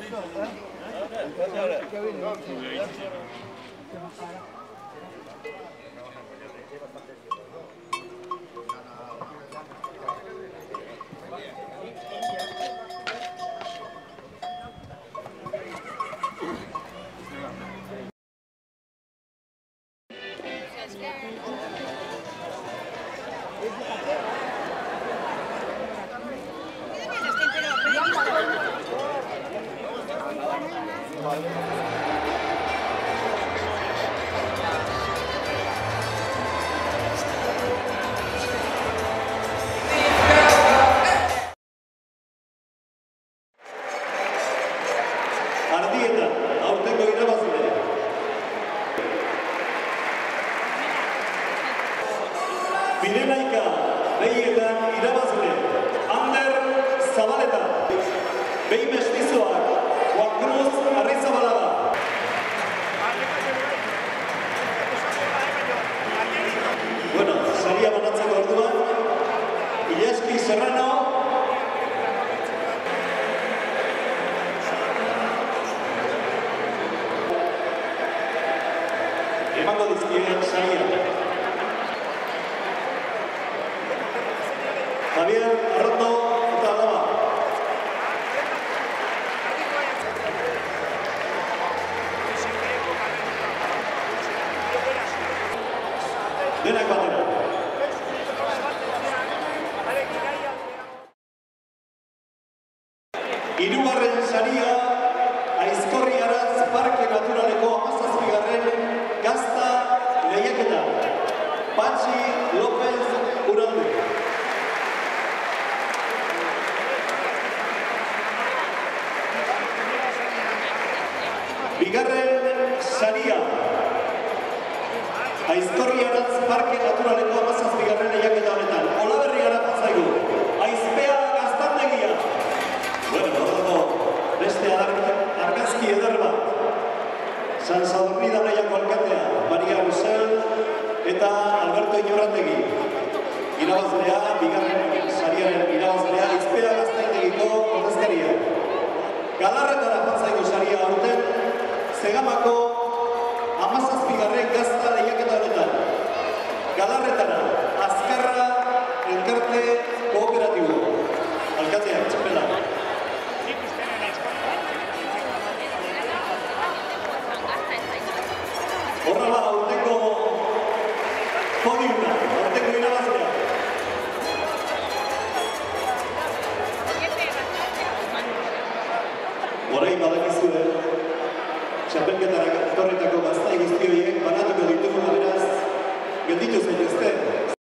Ardietan, aurtengo irabazle. Pirenaika, behietan irabazle. Ander Zabaleta. Behi mestizoak, Juan Cruz Arrizabalaga. Bueno, saria banatzeko orduan. Ilaski Serrano. Emango dizkien saria. Javier Arrondo eta Alaba. Denak batera. Hirugarren saria Aizkorri Aratz Parke Naturaleko 17. Gazta lehiaketa. Patxi López Uralde. Bigarren saria Aizkorri Aratz Parke Naturaleko 17. lehiaketa honetan. Olaberri garatzen zaigu. Aizpea Gaztandegia. Bueno, beste argazki eder bat. San Sadurni Lehiako alkatea, Maria Rosel eta Alberto Iñorrategi. Irabazlea, bigarren sariaren irabazlea, Aizpea Gaztaindegiko ordezkaria. Galarretara jatzaigu saria aurten, Zegamako 17. gazta lehiaketa honetan. Galarretara, Azkarra Elkarte Kooperatibo. Alkatea, txapela. Horrela, aurteko podiuma, aurteko irabazlea. Horai badeko